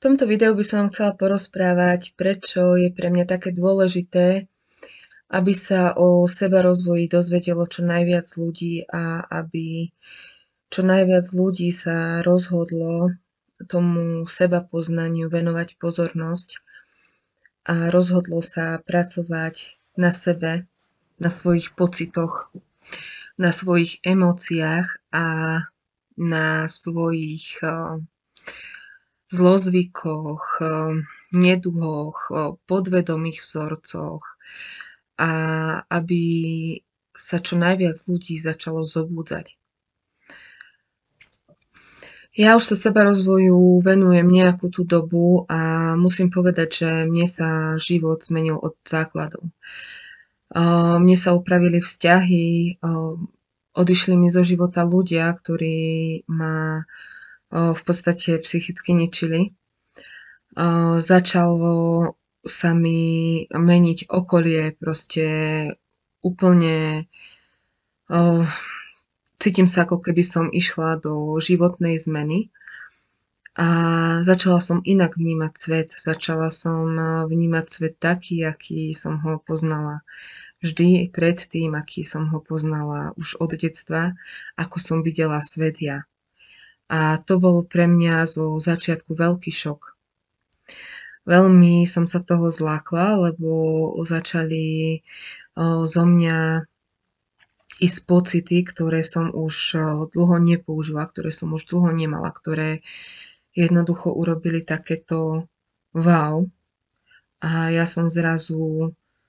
tomto videu by som vám chcela porozprávať, prečo je pre mňa také dôležité, aby sa o sebarozvoji dozvedelo čo najviac ľudí a aby čo najviac ľudí sa rozhodlo tomu sebapoznaniu venovať pozornosť a rozhodlo sa pracovať na sebe, na svojich pocitoch, na svojich emóciách a na svojich zlozvykoch, neduhoch, podvedomých vzorcoch a aby sa čo najviac ľudí začalo zobúdzať. Ja už sa sebarozvoju venujem nejakú tú dobu a musím povedať, že mne sa život zmenil od základov. Mne sa upravili vzťahy, odišli mi zo života ľudia, ktorí ma v podstate psychicky ničili. Začalo sa mi meniť okolie, proste úplne cítim sa, ako keby som išla do životnej zmeny a začala som inak vnímať svet. Začala som vnímať svet taký, aký som ho poznala vždy predtým, aký som ho poznala už od detstva, ako som videla svet ja. A to bol pre mňa zo začiatku veľký šok. Veľmi som sa toho zlákla, lebo začali zo mňa ísť pocity, ktoré som už dlho nepoužila, ktoré som už dlho nemala, ktoré jednoducho urobili takéto wow. A ja som zrazu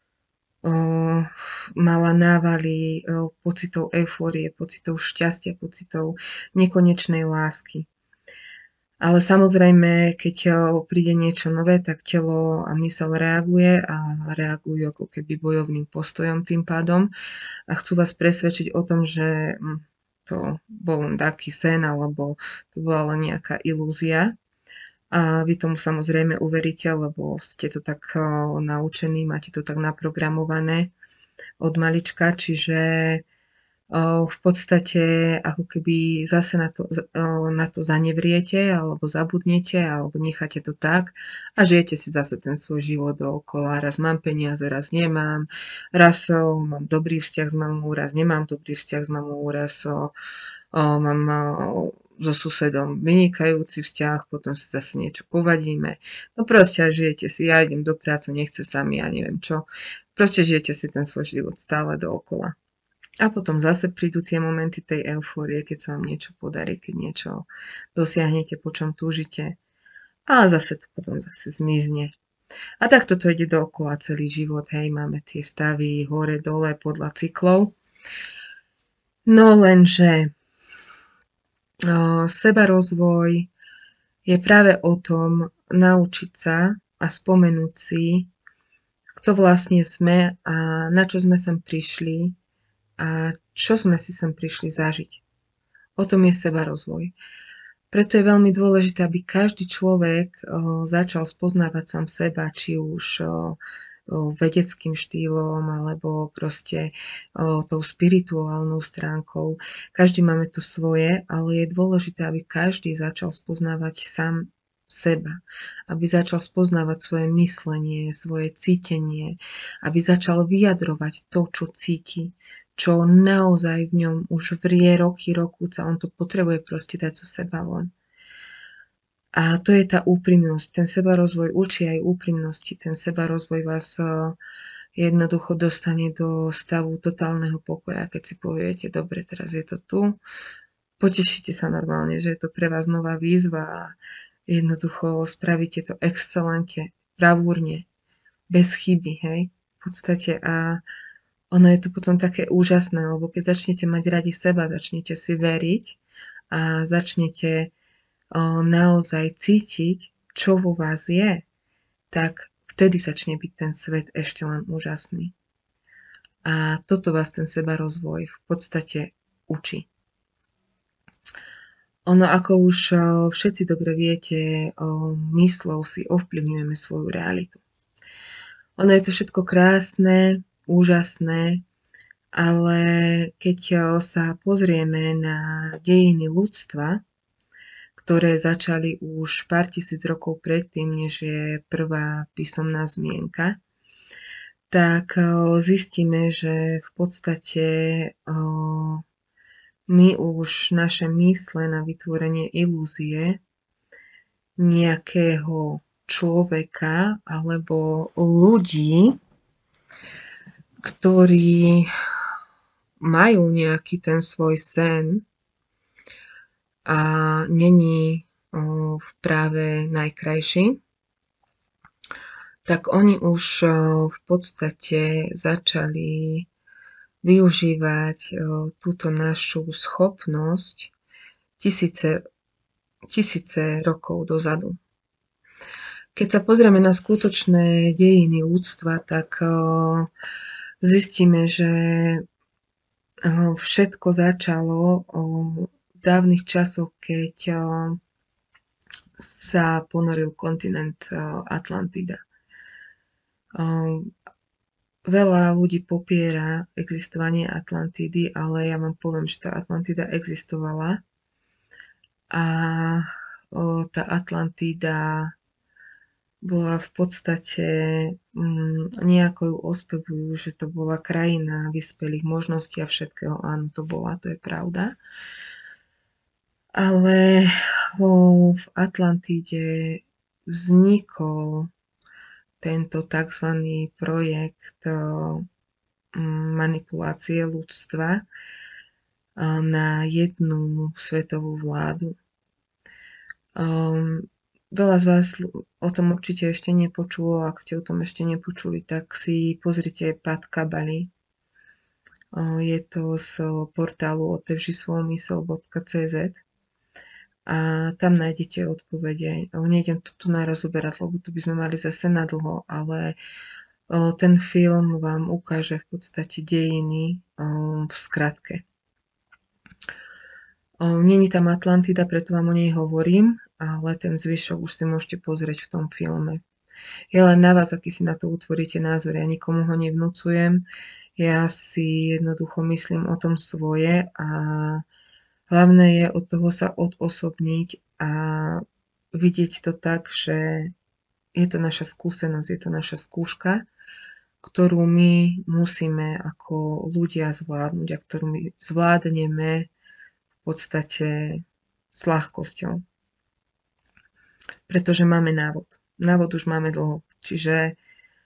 mala návaly pocitov eufórie, pocitov šťastia, pocitov nekonečnej lásky. Ale samozrejme, keď príde niečo nové, tak telo a myseľ reaguje a reagujú ako keby bojovným postojom tým pádom a chcú vás presvedčiť o tom, že to bol len taký sen alebo to bola len nejaká ilúzia. A vy tomu samozrejme uveríte, lebo ste to tak naučení, máte to tak naprogramované od malička, čiže v podstate ako keby zase na to zanevriete alebo zabudnete alebo necháte to tak a žijete si zase ten svoj život dookola. Raz mám peniaze, raz nemám, raz mám dobrý vzťah s mamou, raz nemám dobrý vzťah s mamou, raz mám so susedom vynikajúci vzťah, potom si zase niečo povadíme. No proste žijete si, ja idem do práce, nechce sa mi, ja neviem čo. Proste žijete si ten svoj život stále dookola. A potom zase prídu tie momenty tej eufórie, keď sa vám niečo podarí, keď niečo dosiahnete, po čom túžite. A zase to potom zase zmizne. A takto to ide dookola celý život, hej, máme tie stavy hore, dole, podľa cyklov. No lenže sebarozvoj je práve o tom naučiť sa a spomenúť si, kto vlastne sme a na čo sme sem prišli a čo sme si sem prišli zažiť. O tom je sebarozvoj. Preto je veľmi dôležité, aby každý človek začal spoznávať sám seba, či už vedeckým štýlom alebo proste tou spirituálnou stránkou. Každý máme to svoje, ale je dôležité, aby každý začal spoznávať sám seba, aby začal spoznávať svoje myslenie, svoje cítenie, aby začal vyjadrovať to, čo cíti, čo naozaj v ňom už vrie roky, rokúca, on to potrebuje proste dať zo seba von. A to je tá úprimnosť. Ten sebarozvoj učí aj úprimnosti. Ten sebarozvoj vás jednoducho dostane do stavu totálneho pokoja, keď si poviete, dobre, teraz je to tu. Potešíte sa normálne, že je to pre vás nová výzva a jednoducho spravíte to excelentne, bravúrne, bez chyby, hej, v podstate. A ono je to potom také úžasné, lebo keď začnete mať radi seba, začnete si veriť a začnete naozaj cítiť, čo vo vás je, tak vtedy začne byť ten svet ešte len úžasný. A toto vás ten sebarozvoj v podstate učí. Ono, ako už všetci dobre viete, myslou si ovplyvňujeme svoju realitu. Ono je to všetko krásne, úžasné, ale keď sa pozrieme na dejiny ľudstva, ktoré začali už pár tisíc rokov predtým, než je prvá písomná zmienka, tak zistíme, že v podstate my už naše mysle na vytvorenie ilúzie nejakého človeka alebo ľudí, ktorí majú nejaký ten svoj sen a není práve najkrajší, tak oni už v podstate začali využívať túto našu schopnosť tisíce rokov dozadu. Keď sa pozrieme na skutočné dejiny ľudstva, tak zistíme, že všetko začalo v dávnych časoch, keď sa ponoril kontinent Atlantida. Veľa ľudí popiera existovanie Atlantidy, ale ja vám poviem, že tá Atlantida existovala a tá Atlantida bola v podstate, nejako ju ospevujú, že to bola krajina vyspelých možností a všetkého. Áno, to bola, to je pravda. Ale v Atlantíde vznikol tento tzv. Projekt manipulácie ľudstva na jednu svetovú vládu. Veľa z vás o tom určite ešte nepočulo. Ak ste o tom ešte nepočuli, tak si pozrite Pat Kabali. Je to z portálu otevřisvojmysl.cz a tam nájdete odpovede. Nejdem to tu rozoberať, lebo to by sme mali zase nadlho, ale ten film vám ukáže v podstate dejiny v skratke. Není tam Atlantida, preto vám o nej hovorím, ale ten zvyšok už si môžete pozrieť v tom filme. Je len na vás, aký si na to utvoríte názor. Ja nikomu ho nevnúcujem, ja si jednoducho myslím o tom svoje a hlavné je od toho sa odosobniť a vidieť to tak, že je to naša skúsenosť, je to naša skúška, ktorú my musíme ako ľudia zvládnuť a ktorú my zvládneme v podstate s ľahkosťou. Pretože máme návod. Návod už máme dlho. Čiže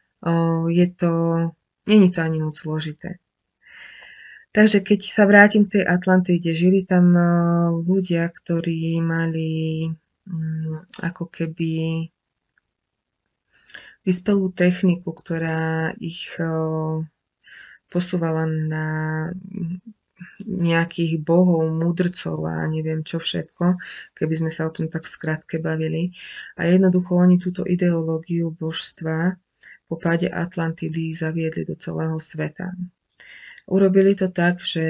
není to ani moc zložité. Takže keď sa vrátim k tej Atlantide, žili tam ľudia, ktorí mali ako keby vyspelú techniku, ktorá ich posúvala na nejakých bohov, mudrcov a neviem čo všetko, keby sme sa o tom tak v skratke bavili. A jednoducho oni túto ideológiu božstva po páde Atlantidy zaviedli do celého sveta. Urobili to tak, že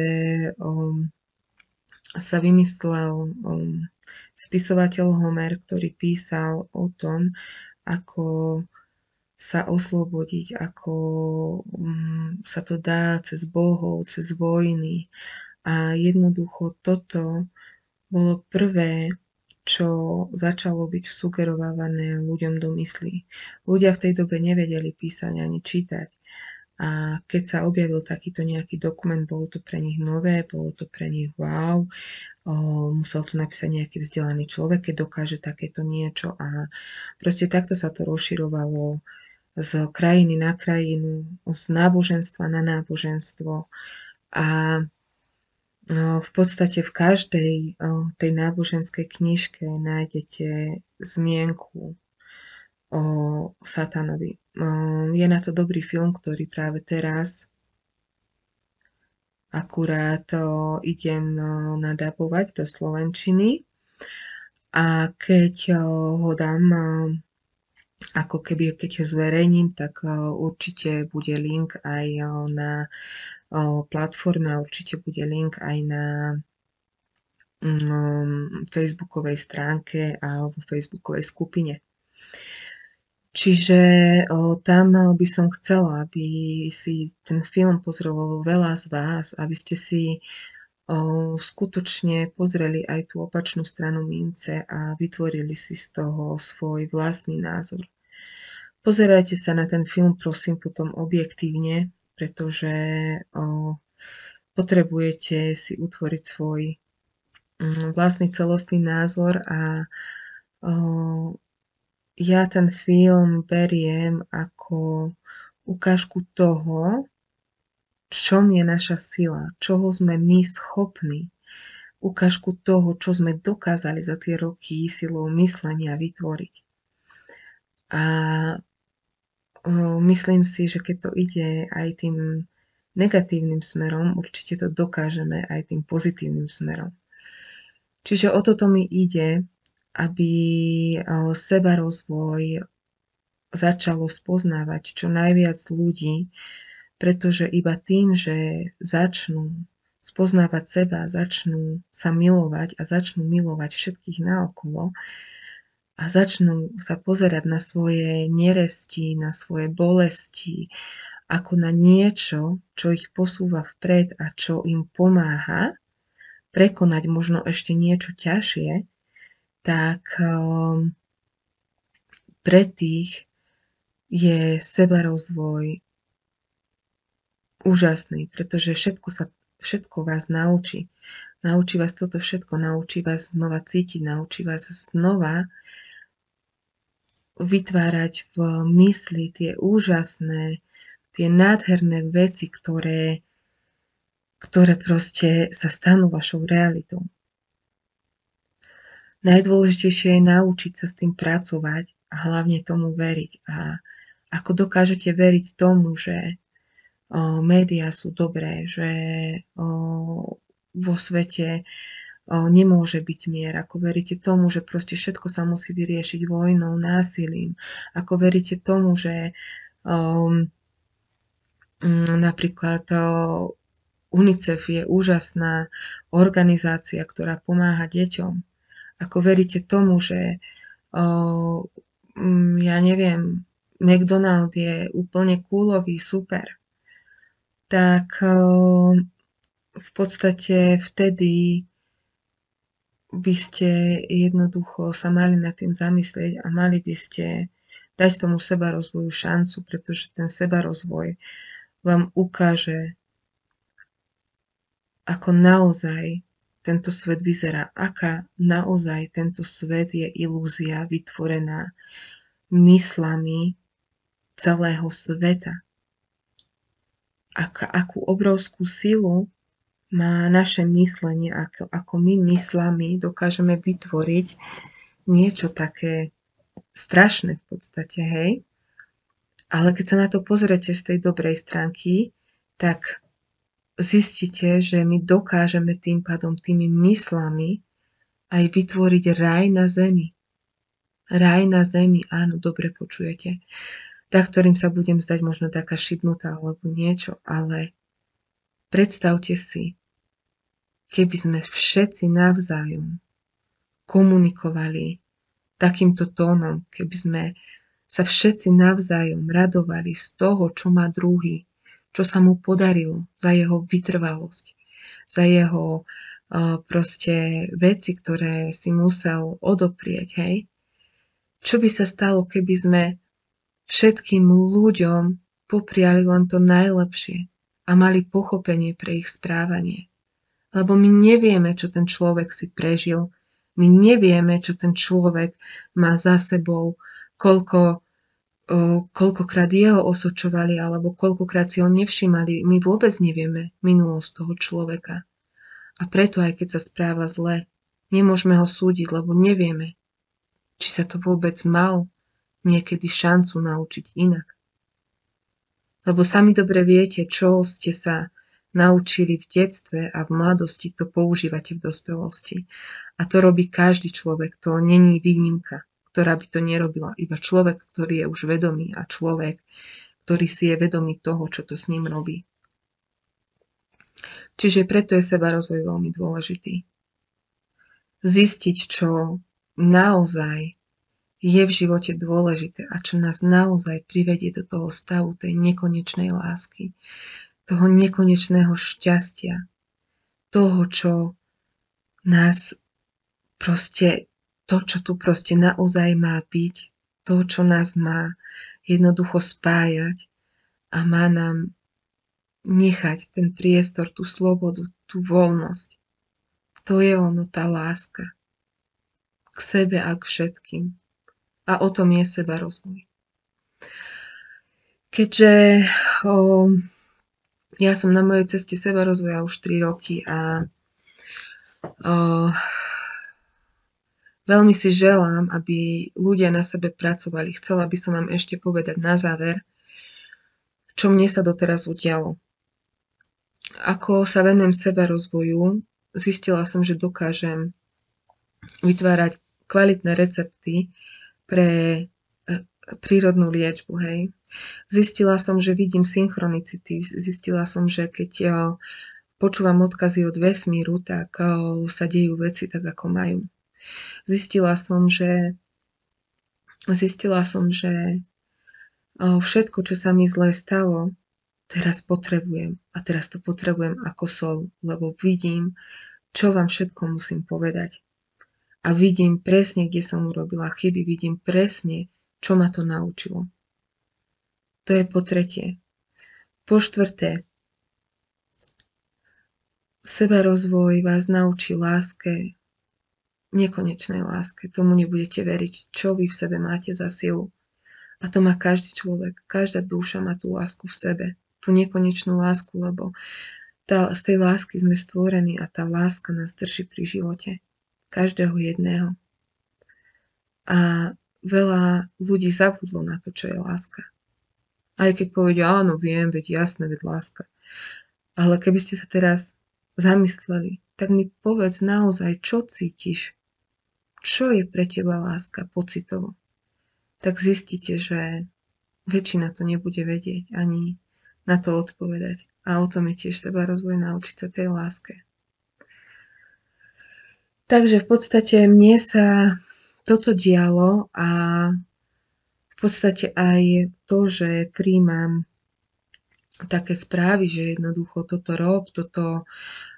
sa vymyslel spisovateľ Homer, ktorý písal o tom, ako sa oslobodiť, ako sa to dá cez bohov, cez vojny. A jednoducho toto bolo prvé, čo začalo byť sugerovávané ľuďom do myslí. Ľudia v tej dobe nevedeli písať ani čítať. A keď sa objavil takýto nejaký dokument, bolo to pre nich nové, bolo to pre nich wow. Musel to napísať nejaký vzdelaný človek, keď dokáže takéto niečo. A proste takto sa to rozširovalo z krajiny na krajinu, z náboženstva na náboženstvo. A v podstate v každej tej náboženskej knižke nájdete zmienku o satanovi. Je na to dobrý film, ktorý práve teraz akurát idem nadabovať do slovenčiny a keď ho dám ako keby, keď ho zverejním, tak určite bude link aj na platforme a určite bude link aj na facebookovej stránke a vo facebookovej skupine. Čiže tam by som chcela, aby si ten film pozrelo veľa z vás, aby ste si skutočne pozreli aj tú opačnú stranu mince a vytvorili si z toho svoj vlastný názor. Pozerajte sa na ten film, prosím, potom objektívne, pretože potrebujete si utvoriť svoj vlastný celostný názor a ja ten film beriem ako ukážku toho, v čom je naša sila, čoho sme my schopní, ukážku toho, čo sme dokázali za tie roky silou myslenia vytvoriť. A myslím si, že keď to ide aj tým negatívnym smerom, určite to dokážeme aj tým pozitívnym smerom. Čiže o toto mi ide, aby sebarozvoj začalo spoznávať čo najviac ľudí, pretože iba tým, že začnú spoznávať seba, začnú sa milovať a začnú milovať všetkých naokolo a začnú sa pozerať na svoje neresti, na svoje bolesti, ako na niečo, čo ich posúva vpred a čo im pomáha prekonať možno ešte niečo ťažšie, tak pre tých je sebarozvoj úžasný, pretože všetko vás naučí. Naučí vás toto všetko, naučí vás znova cítiť, naučí vás znova vytvárať v mysli tie úžasné, tie nádherné veci, ktoré proste sa stanú vašou realitou. Najdôležitejšie je naučiť sa s tým pracovať a hlavne tomu veriť. A ako dokážete veriť tomu, že médiá sú dobré, že vo svete nemôže byť mier, ako veríte tomu, že proste všetko sa musí vyriešiť vojnou, násilím, ako veríte tomu, že napríklad UNICEF je úžasná organizácia, ktorá pomáha deťom, ako veríte tomu, že ja neviem, McDonald je úplne coolový, super, tak v podstate vtedy by ste jednoducho sa mali nad tým zamyslieť a mali by ste dať tomu sebarozvoju šancu, pretože ten sebarozvoj vám ukáže, ako naozaj tento svet vyzerá, aká naozaj tento svet je ilúzia vytvorená myslami celého sveta. Akú obrovskú silu má naše myslenie, ako my myslami dokážeme vytvoriť niečo také strašné v podstate, hej. Ale keď sa na to pozriete z tej dobrej stránky, tak zistíte, že my dokážeme tým pádom tými myslami aj vytvoriť raj na zemi. Raj na zemi, áno, dobre počujete. Tak, ktorým sa budem zdať možno taká šibnutá alebo niečo, ale predstavte si, keby sme všetci navzájom komunikovali takýmto tónom, keby sme sa všetci navzájom radovali z toho, čo má druhý, čo sa mu podarilo, za jeho vytrvalosť, za jeho proste veci, ktoré si musel odoprieť, hej. Čo by sa stalo, keby sme všetkým ľuďom popriali len to najlepšie a mali pochopenie pre ich správanie. Lebo my nevieme, čo ten človek si prežil, my nevieme, čo ten človek má za sebou, koľkokrát jeho osočovali alebo koľkokrát si ho nevšimali. My vôbec nevieme minulosť toho človeka. A preto aj keď sa správa zle, nemôžeme ho súdiť, lebo nevieme, či sa to vôbec mal niekedy šancu naučiť inak. Lebo sami dobre viete, čo ste sa naučili v detstve a v mladosti, to používate v dospelosti. A to robí každý človek, to není výnimka, ktorá by to nerobila. Iba človek, ktorý je už vedomý a človek, ktorý si je vedomý toho, čo to s ním robí. Čiže preto je sebarozvoj veľmi dôležitý. Zistiť, čo naozaj je v živote dôležité a čo nás naozaj privedie do toho stavu tej nekonečnej lásky, toho nekonečného šťastia, toho, čo nás proste, to, čo tu proste naozaj má byť, to, čo nás má jednoducho spájať a má nám nechať ten priestor, tú slobodu, tú voľnosť. To je ono, tá láska. K sebe a k všetkým. A o tom je sebarozvoj. Keďže ja som na mojej ceste sebarozvoja už 3 roky a veľmi si želám, aby ľudia na sebe pracovali. Chcela by som vám ešte povedať na záver, čo mne sa doteraz udialo. Ako sa venujem sebarozvoju, zistila som, že dokážem vytvárať kvalitné recepty pre prírodnú liečbu, hej. Zistila som, že vidím synchronicity, zistila som, že keď počúvam odkazy od vesmíru, tak sa dejú veci tak, ako majú. Zistila som, že všetko, čo sa mi zle stalo, teraz potrebujem. A teraz to potrebujem ako sol, lebo vidím, čo vám všetko musím povedať. A vidím presne, kde som urobila chyby, vidím presne, čo ma to naučilo. To je po tretie. Po štvrté, sebarozvoj vás naučí láske, nekonečnej láske. Tomu nebudete veriť, čo vy v sebe máte za silu. A to má každý človek. Každá duša má tú lásku v sebe. Tú nekonečnú lásku, lebo z tej lásky sme stvorení a tá láska nás drží pri živote. Každého jedného. A veľa ľudí zabudlo na to, čo je láska. Aj keď povedia, áno, viem, veď jasné, veď láska. Ale keby ste sa teraz zamysleli, tak mi povedz naozaj, čo cítiš, čo je pre teba láska pocitovo. Tak zistíte, že väčšina to nebude vedieť ani na to odpovedať. A o tom je tiež sebarozvoj, naučiť sa tej láske. Takže v podstate mne sa toto dialo a v podstate aj to, že príjmam také správy, že jednoducho toto rob, toto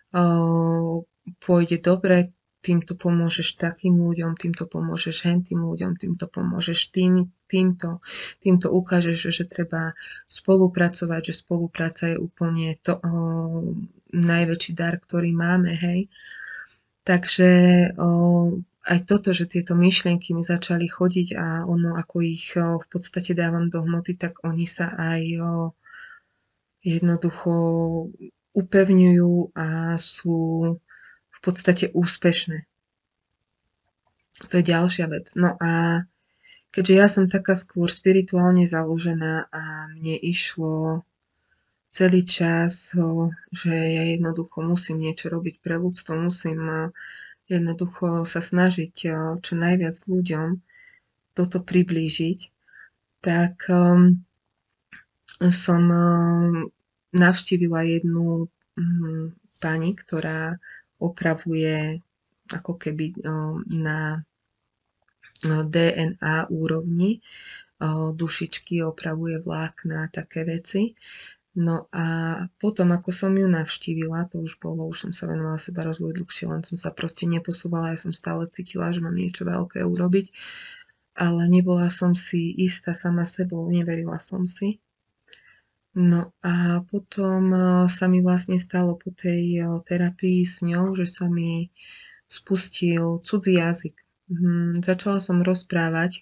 pôjde dobre, týmto pomôžeš takým ľuďom, týmto pomôžeš hentým ľuďom, týmto pomôžeš týmto ukážeš, že treba spolupracovať, že spolupráca je úplne to najväčší dar, ktorý máme, hej. Takže aj toto, že tieto myšlienky mi začali chodiť a ono, ako ich v podstate dávam do hmoty, tak oni sa aj jednoducho upevňujú a sú v podstate úspešné. To je ďalšia vec. No a keďže ja som taká skôr spirituálne založená a mne išlo celý čas, že ja jednoducho musím niečo robiť pre ľudstvo, musím jednoducho sa snažiť čo najviac ľuďom toto priblížiť, tak som navštívila jednu pani, ktorá opravuje ako keby na DNA úrovni dušičky, opravuje vlákna a také veci. No a potom, ako som ju navštívila, už som sa venovala sebarozvoju dlhšie, len som sa proste neposúvala, ja som stále cítila, že mám niečo veľké urobiť, ale nebola som si istá sama sebou, neverila som si. No a potom sa mi vlastne stalo po tej terapii s ňou, že sa mi spustil cudzí jazyk. Začala som rozprávať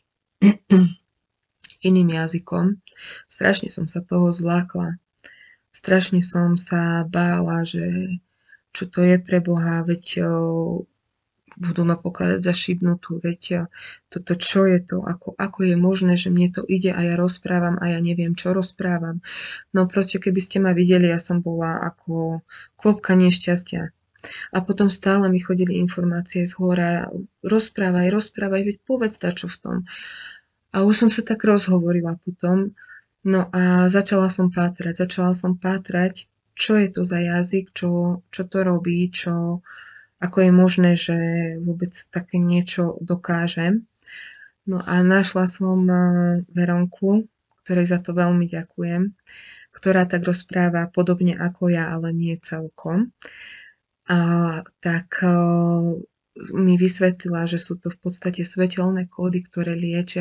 iným jazykom. Strašne som sa toho zlákla. Strašne som sa bála, že čo to je pre Boha, veď budú ma pokladať za šibnutú, veď toto čo je to, ako je možné, že mne to ide a ja rozprávam a ja neviem, čo rozprávam. No proste, keby ste ma videli, ja som bola ako kvopka nešťastia. A potom stále mi chodili informácie z hora, rozprávaj, veď povedz čo v tom. A už som sa tak rozhovorila potom, no a začala som pátrať, čo je to za jazyk, čo to robí, ako je možné, že vôbec také niečo dokážem. No a našla som Veronku, ktorej za to veľmi ďakujem, ktorá tak rozpráva podobne ako ja, ale nie celkom. tak mi vysvetlila, že sú to v podstate svetelné kódy, ktoré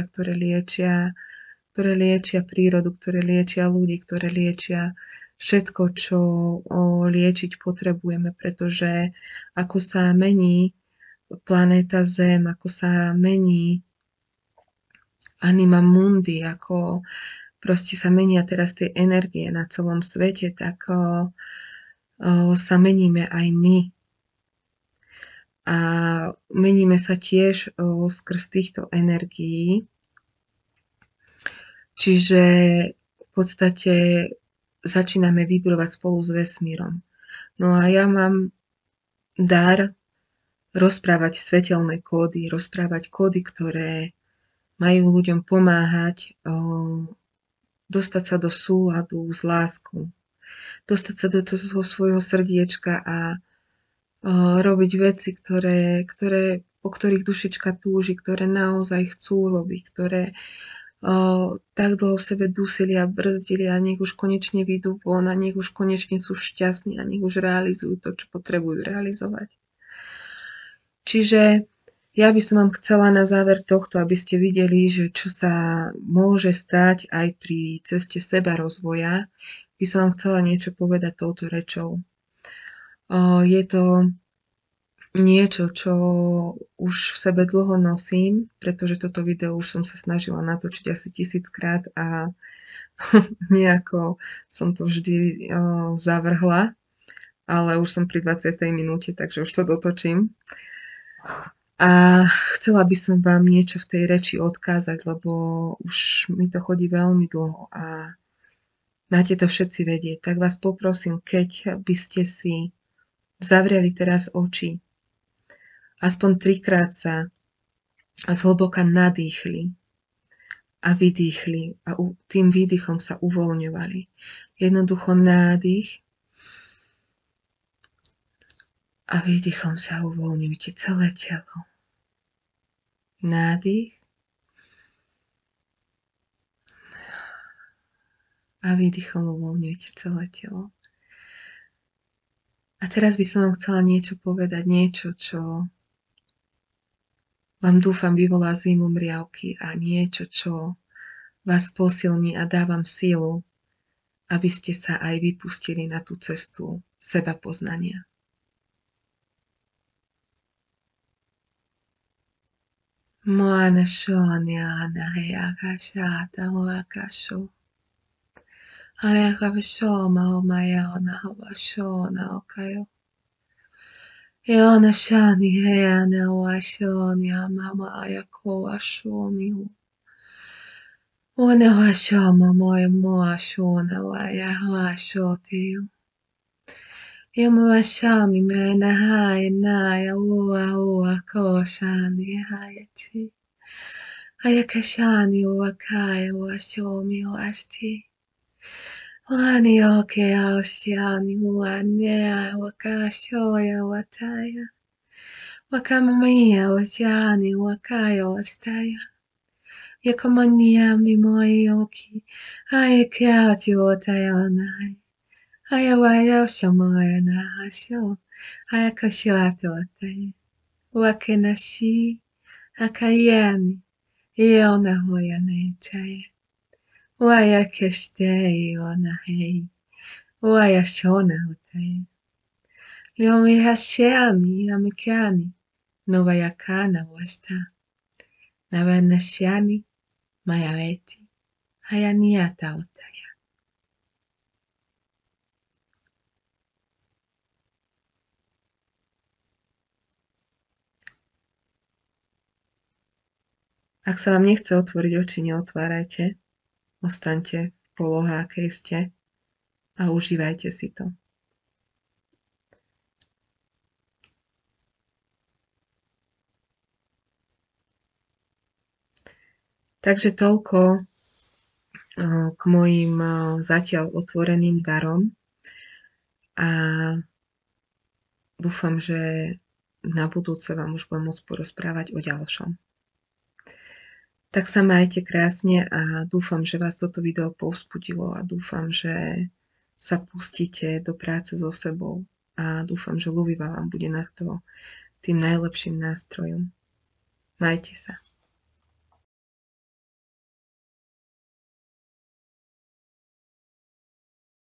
liečia prírodu, ktoré liečia ľudí, ktoré liečia všetko, čo liečiť potrebujeme, pretože ako sa mení planéta Zem, ako sa mení anima mundi, ako proste sa menia teraz tie energie na celom svete, tak sa meníme aj my. A meníme sa tiež skrz týchto energií. Čiže v podstate začíname vibrovať spolu s vesmírom. No a ja mám dar rozprávať svetelné kódy, rozprávať kódy, ktoré majú ľuďom pomáhať dostať sa do súladu s láskou. Dostať sa do toho svojho srdiečka a robiť veci, po ktorých dušička túži, ktoré naozaj chcú robiť, ktoré tak dlho v sebe dusili a brzdili a nech už konečne vyjdú von a nech už konečne sú šťastní a nech už realizujú to, čo potrebujú realizovať. Čiže ja by som vám chcela na záver tohto, aby ste videli, že čo sa môže stať aj pri ceste seba rozvoja, by som vám chcela niečo povedať touto rečou. Je to niečo, čo už v sebe dlho nosím, pretože toto video už som sa snažila natočiť asi 1000-krát a nejako som to vždy zavrhla, ale už som pri 20. minúte, takže už to dotočím. A chcela by som vám niečo v tej reči odkázať, lebo už mi to chodí veľmi dlho a máte to všetci vedieť. Tak vás poprosím, keď by ste si zavreli teraz oči, aspoň 3-krát sa zhlboka nadýchli a vydýchli a tým výdychom sa uvoľňovali. Jednoducho nádych a výdychom sa uvoľňujte celé telo. Nádych a výdychom uvoľňujte celé telo. A teraz by som vám chcela niečo povedať, niečo, čo vám dúfam vyvolá zimomriavky a niečo, čo vás posilní a dá vám sílu, aby ste sa aj vypustili na tú cestu seba poznania. Moana shone ana heaka shata moaka sho. Ayaka shoma o maya ona hawa shona okayo. Eona shani heana wa shoni mama ayako wa shomi. Ona wa shoma moya moa shona wa ya wa shoti. Yama shami mena hai na ya ua ko shani hayati. Ayakashani wa kaya wa shomi wa asti. Wani oke ao shiani wa nea wa kashoya wa taya. Wa kamamia wa shani wa kaya wa staya. Yakamania mi moi oki. Ayakati wa taya nai. Ayawaya shamaya na hasho. Ayakashata wa taya. Wakenashi. Akayani. Iona hoya ne taya. Waya keste ona hei. Waya shona hotai. Liomi hashiami amikani. No vayakana wasta. Navanashiani mayaweti. Hayaniata otaya. Ak sa vám nechce otvoriť oči, neotvárajte. Ostaňte v polohe, akej ste a užívajte si to. Takže toľko k mojim zatiaľ otvoreným darom a dúfam, že na budúce vám už budem môcť porozprávať o ďalšom. Tak sa majte krásne a dúfam, že vás toto video povzbudilo a dúfam, že sa pustíte do práce so sebou a dúfam, že Luviva vám bude na to tým najlepším nástrojom. Majte sa.